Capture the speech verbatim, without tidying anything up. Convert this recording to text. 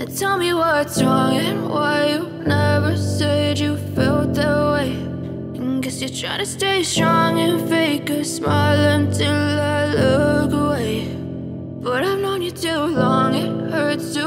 Tell me what's wrong and why you never said you felt that way. And guess you're trying to stay strong and fake a smile until I look away. But I've known you too long, it hurts to